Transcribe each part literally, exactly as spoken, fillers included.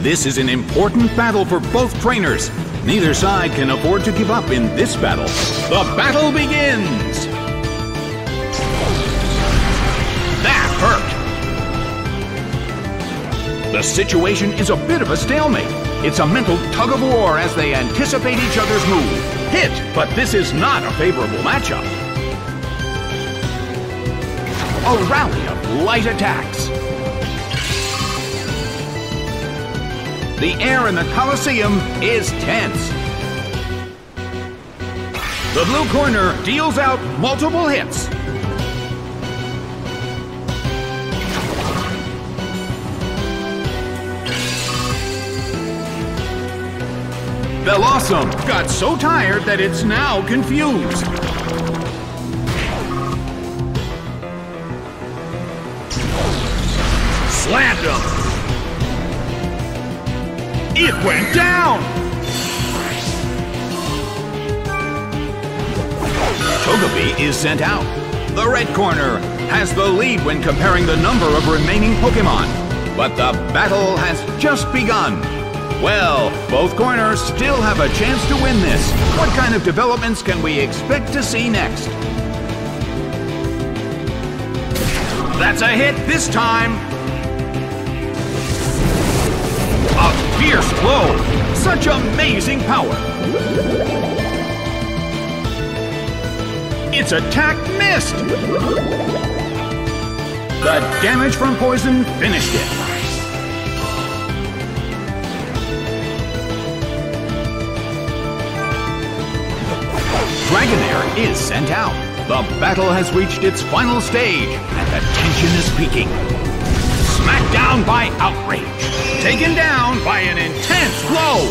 This is an important battle for both trainers. Neither side can afford to give up in this battle. The battle begins! That hurt! The situation is a bit of a stalemate. It's a mental tug-of-war as they anticipate each other's move. Hit, but this is not a favorable matchup. A rally of light attacks. The air in the Colosseum is tense. The blue corner deals out multiple hits. Bellossom got so tired that it's now confused. Slammed him. It went down! Togepi is sent out. The red corner has the lead when comparing the number of remaining Pokémon. But the battle has just begun. Well, both corners still have a chance to win this. What kind of developments can we expect to see next? That's a hit this time! A fierce blow! Such amazing power! Its attack missed! The damage from poison finished it. Dragonair is sent out. The battle has reached its final stage, and the tension is peaking. Smacked down by outrage. Taken down by an intense blow.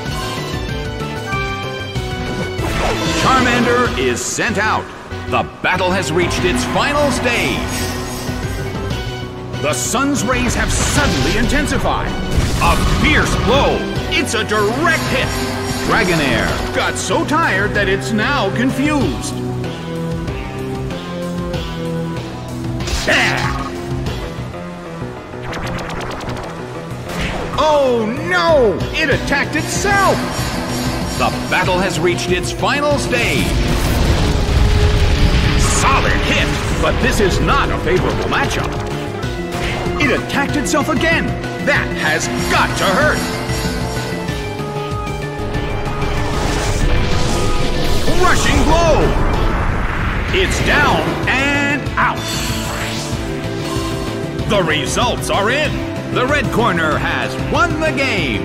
Charmander is sent out. The battle has reached its final stage. The sun's rays have suddenly intensified. A fierce blow. It's a direct hit. Dragonair got so tired that it's now confused. Yeah. Oh no! It attacked itself! The battle has reached its final stage. Solid hit, but this is not a favorable matchup. It attacked itself again. That has got to hurt. Rushing blow! It's down and out. The results are in. The red corner has won the game.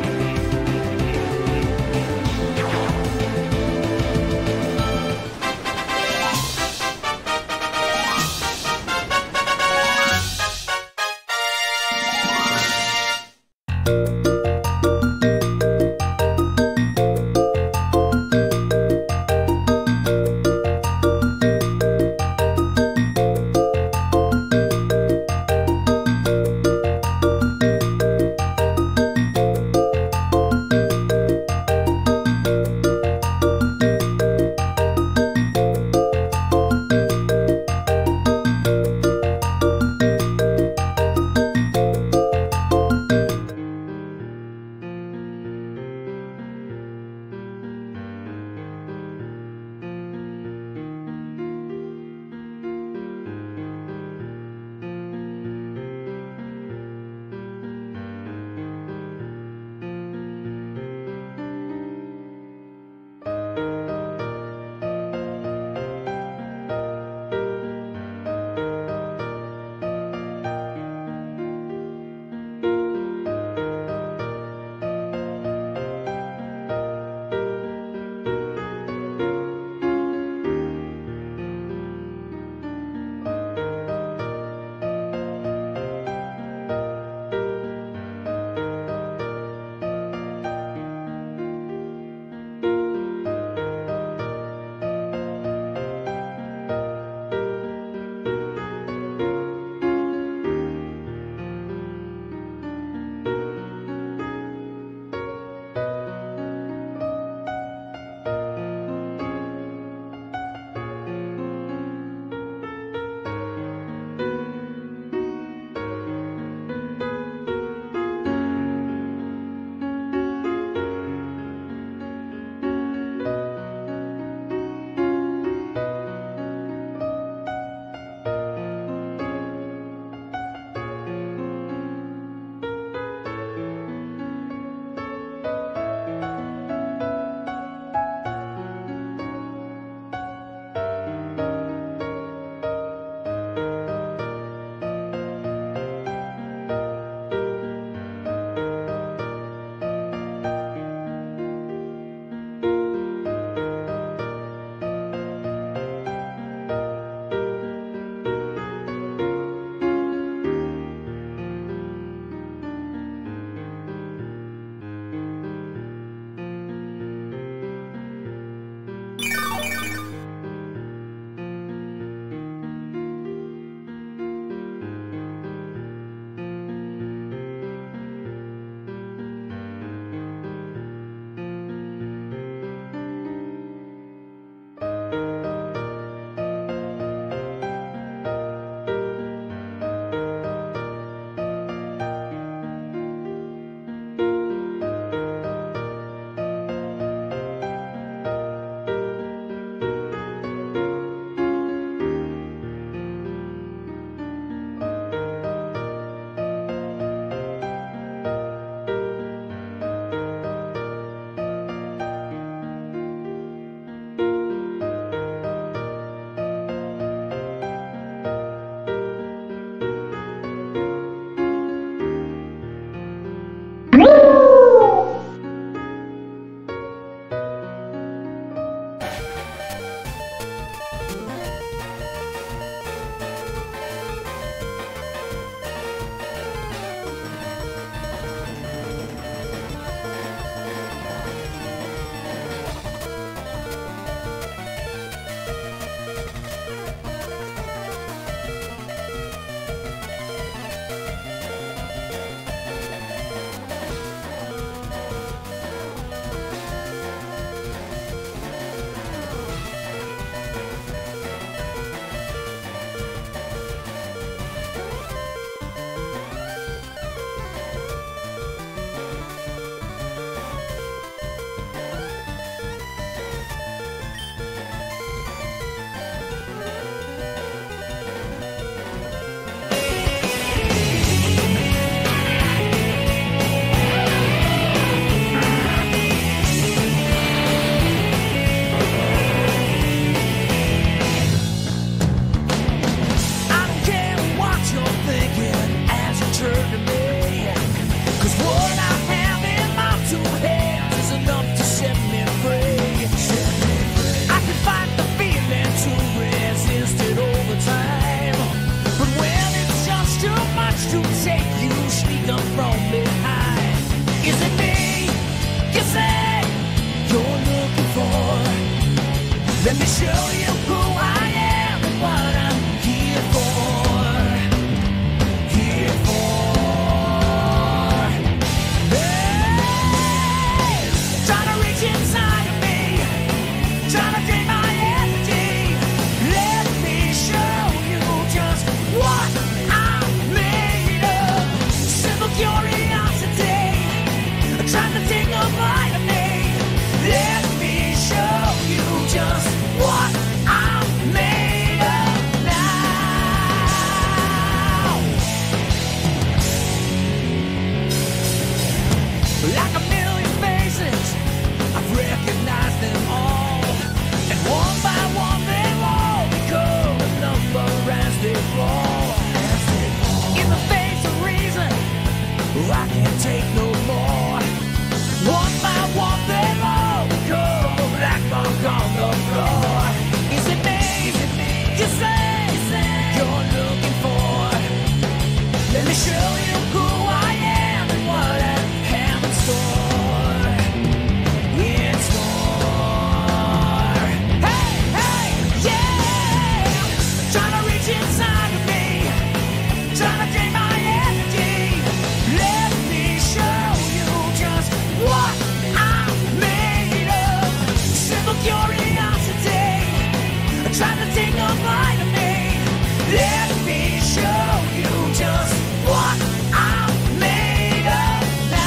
memorize them all. And one by one they all become a number as they fall. In the face of reason, I can't take no more. One by one they all become a black mark on the floor. Is it me? Is it me? You say, you say you're looking for. Let me show you who I am and what I have in store. In store. Hey, hey, yeah. Trying to reach inside of me. Trying to drain my energy. Let me show you just what I'm made of. Simple curiosity. Trying to take a bite of me. Let me show you just what I'm made of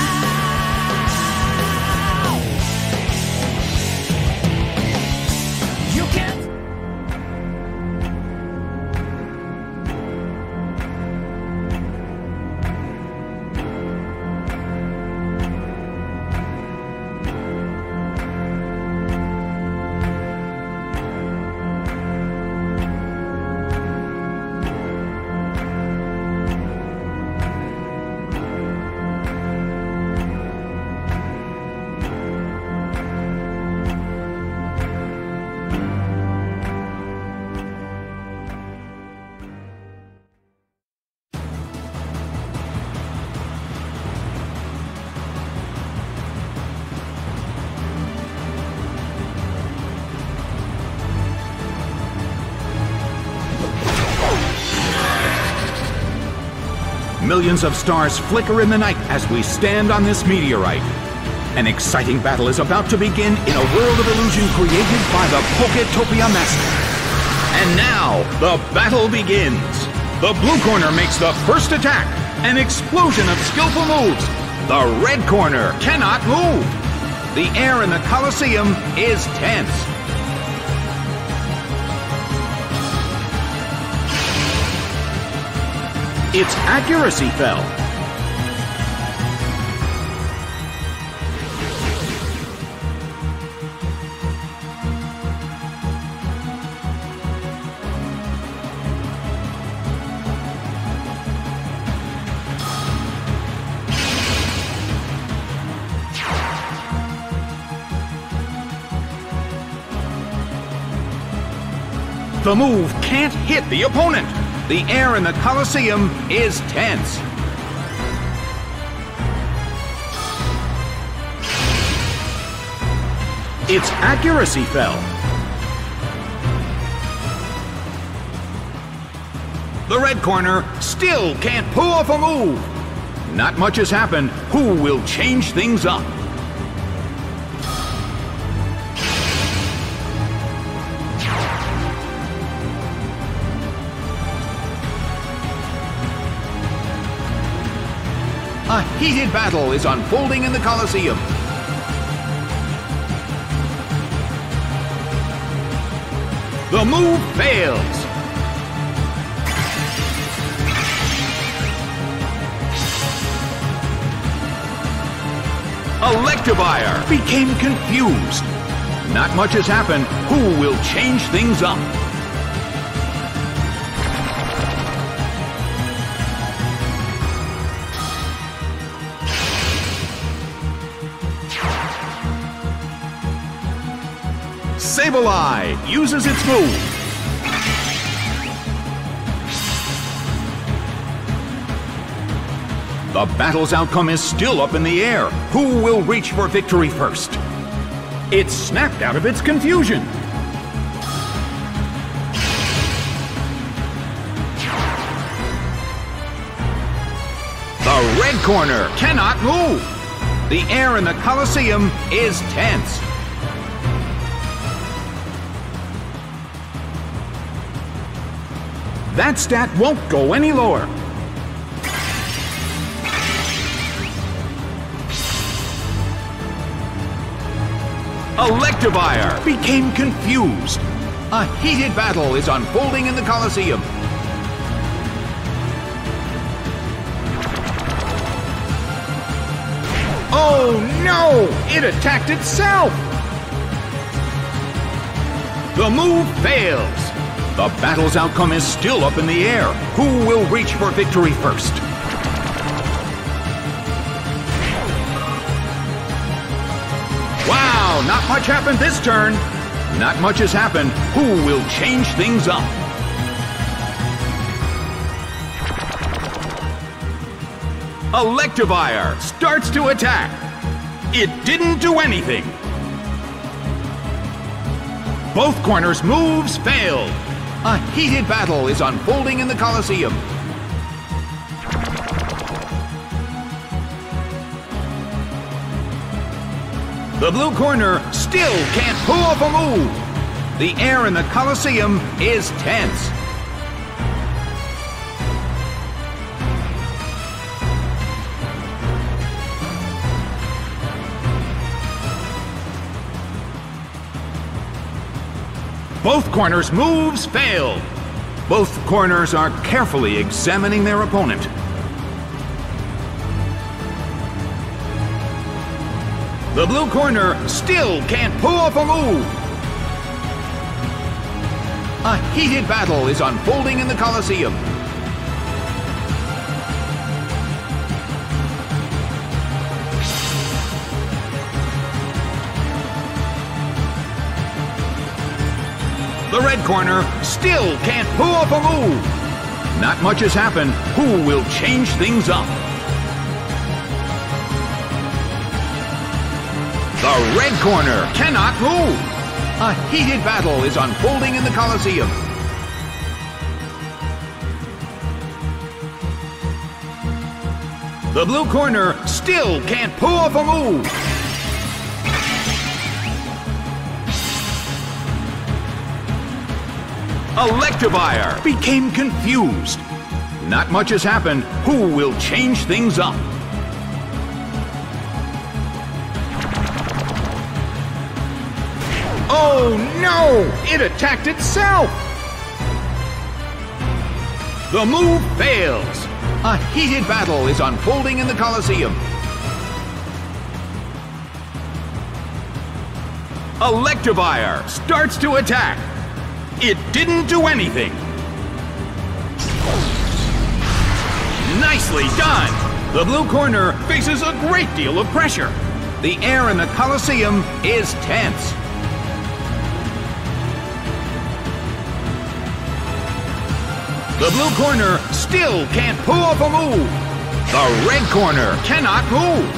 now. You can't. Millions of stars flicker in the night as we stand on this meteorite. An exciting battle is about to begin in a world of illusion created by the Poketopia Master. And now, the battle begins. The blue corner makes the first attack. An explosion of skillful moves. The red corner cannot move. The air in the Colosseum is tense. Its accuracy fell. The move can't hit the opponent. The air in the Colosseum is tense. Its accuracy fell. The red corner still can't pull off a move. Not much has happened. Who will change things up? A heated battle is unfolding in the Colosseum. The move fails. Electivire became confused. Not much has happened. Who will change things up? Sableye uses its move. The battle's outcome is still up in the air. Who will reach for victory first? It snapped out of its confusion. The red corner cannot move. The air in the Colosseum is tense. That stat won't go any lower. Electivire became confused. A heated battle is unfolding in the Colosseum. Oh no! It attacked itself! The move fails. The battle's outcome is still up in the air. Who will reach for victory first? Wow, not much happened this turn. Not much has happened. Who will change things up? Electivire starts to attack. It didn't do anything. Both corners' moves failed. A heated battle is unfolding in the Colosseum. The blue corner still can't pull off a move. The air in the Colosseum is tense. Both corners' moves failed. Both corners are carefully examining their opponent. The blue corner still can't pull off a move. A heated battle is unfolding in the Colosseum. The red corner still can't pull off a move. Not much has happened. Who will change things up? The red corner cannot move. A heated battle is unfolding in the Colosseum. The blue corner still can't pull off a move. Electivire became confused. Not much has happened. Who will change things up? Oh no! It attacked itself! The move fails. A heated battle is unfolding in the Colosseum. Electivire starts to attack. It didn't do anything. Nicely done! The blue corner faces a great deal of pressure. The air in the Colosseum is tense. The blue corner still can't pull off a move. The red corner cannot move.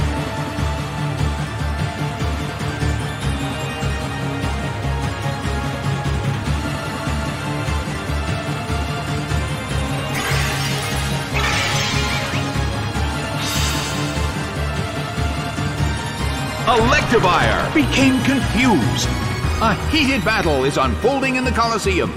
Electivire became confused. A heated battle is unfolding in the Colosseum.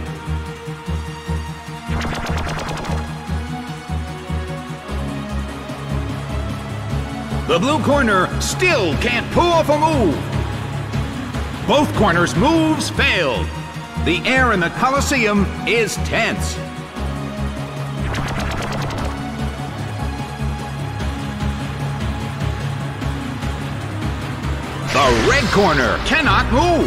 The blue corner still can't pull off a move. Both corners' moves failed. The air in the Colosseum is tense. The red corner cannot move.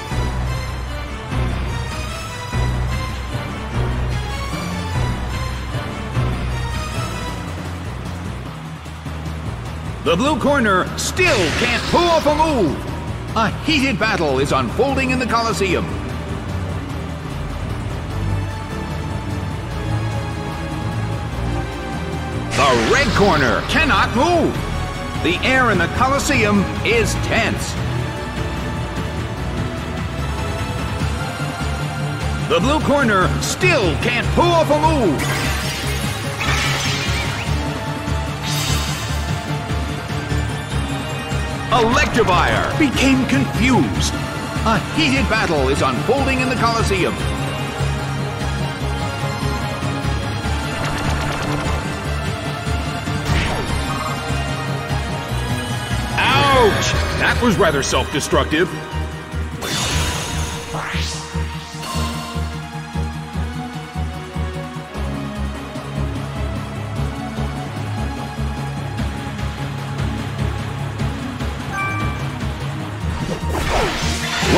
The blue corner still can't pull off a move. A heated battle is unfolding in the Colosseum. The red corner cannot move. The air in the Colosseum is tense. The blue corner still can't pull off a move. Electivire became confused. A heated battle is unfolding in the Colosseum. Ouch! That was rather self-destructive.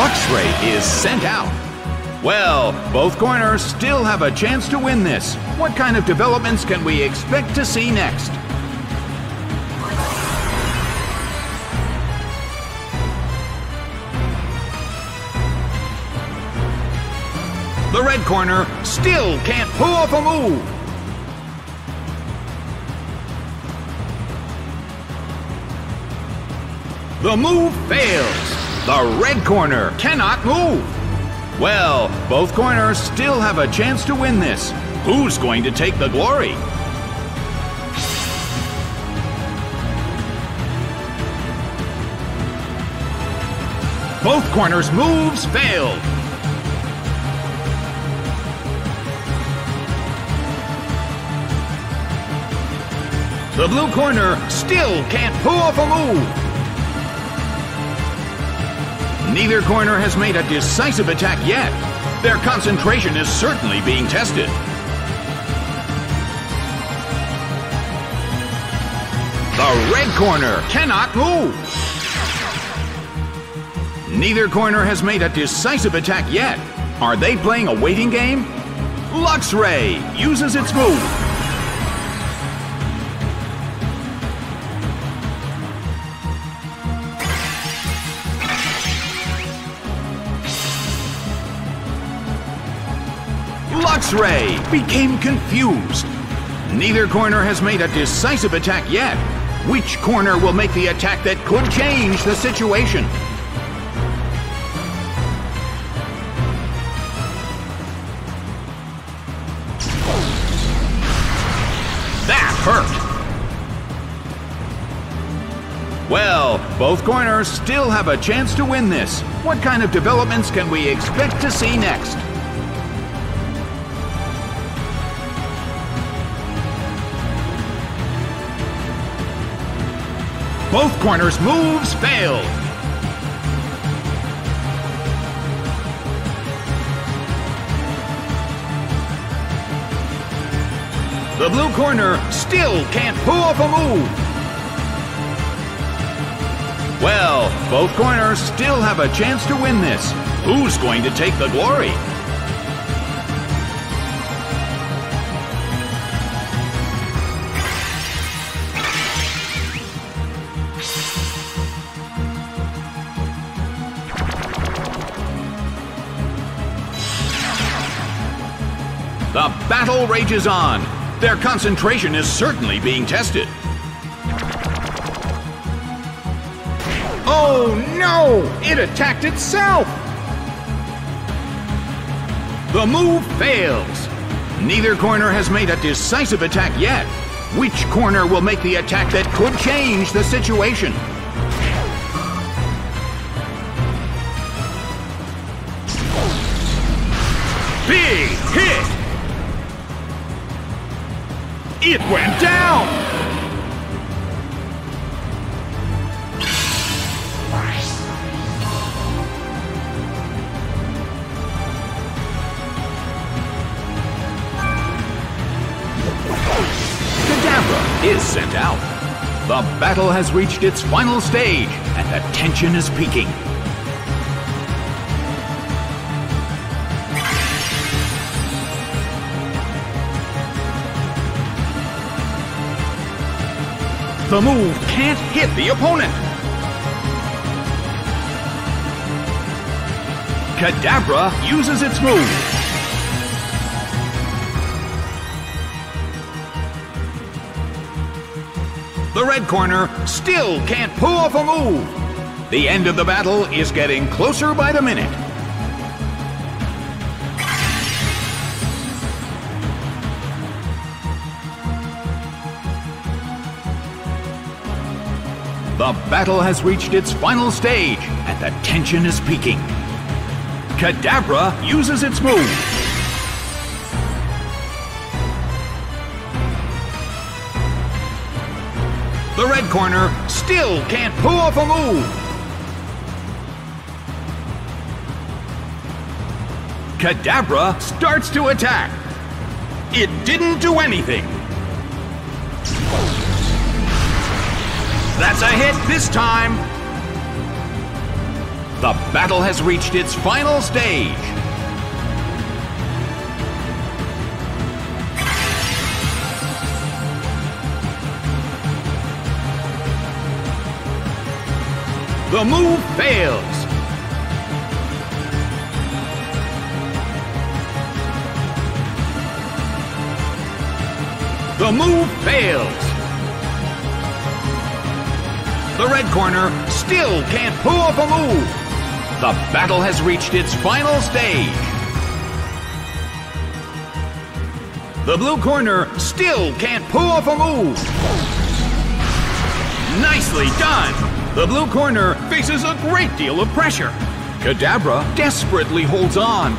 Luxray is sent out. Well, both corners still have a chance to win this. What kind of developments can we expect to see next? The red corner still can't pull off a move. The move fails. The red corner cannot move. Well, both corners still have a chance to win this. Who's going to take the glory? Both corners' moves failed. The blue corner still can't pull off a move. Neither corner has made a decisive attack yet. Their concentration is certainly being tested. The red corner cannot move. Neither corner has made a decisive attack yet. Are they playing a waiting game? Luxray uses its move. Luxray became confused. Neither corner has made a decisive attack yet. Which corner will make the attack that could change the situation? That hurt. Well, both corners still have a chance to win this. What kind of developments can we expect to see next? Both corners' moves failed. The blue corner still can't pull off a move. Well, both corners still have a chance to win this. Who's going to take the glory? The battle rages on. Their concentration is certainly being tested. Oh no! It attacked itself! The move fails. Neither corner has made a decisive attack yet. Which corner will make the attack that could change the situation? Big hit! It went down! Kadabra is sent out. The battle has reached its final stage, and the tension is peaking. The move can't hit the opponent. Kadabra uses its move. The red corner still can't pull off a move. The end of the battle is getting closer by the minute. The battle has reached its final stage, and the tension is peaking. Kadabra uses its move. The red corner still can't pull off a move. Kadabra starts to attack. It didn't do anything. That's a hit this time. The battle has reached its final stage. The move fails. The move fails. The red corner still can't pull off a move. The battle has reached its final stage. The blue corner still can't pull off a move. Nicely done. The blue corner faces a great deal of pressure. Kadabra desperately holds on.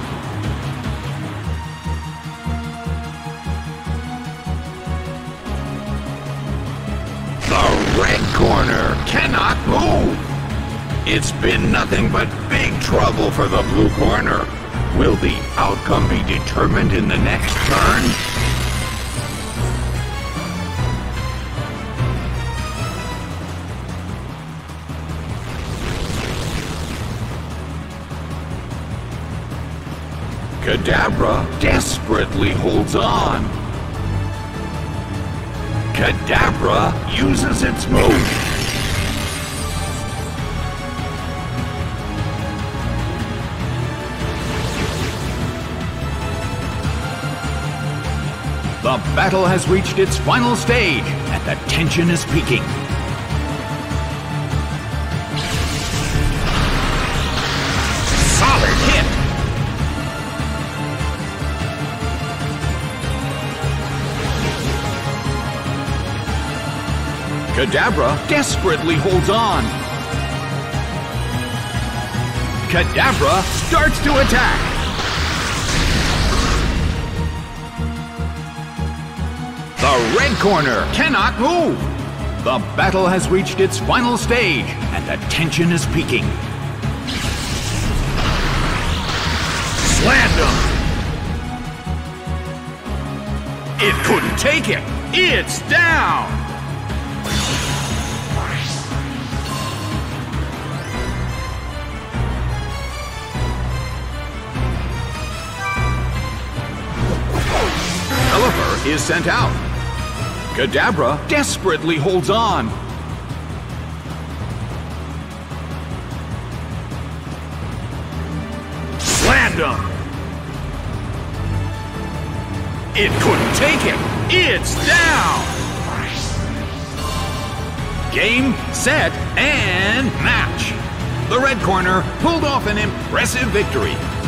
The red corner cannot move. It's been nothing but big trouble for the blue corner. Will the outcome be determined in the next turn? Kadabra desperately holds on. Kadabra uses its move. The battle has reached its final stage, and the tension is peaking. Solid hit! Kadabra desperately holds on. Kadabra starts to attack. The red corner cannot move. The battle has reached its final stage, and the tension is peaking. Slammed him. It couldn't take it. It's down. Pelipper is sent out. Kadabra desperately holds on. Slammed him. It couldn't take it. It's down. Game, set, and match. The red corner pulled off an impressive victory.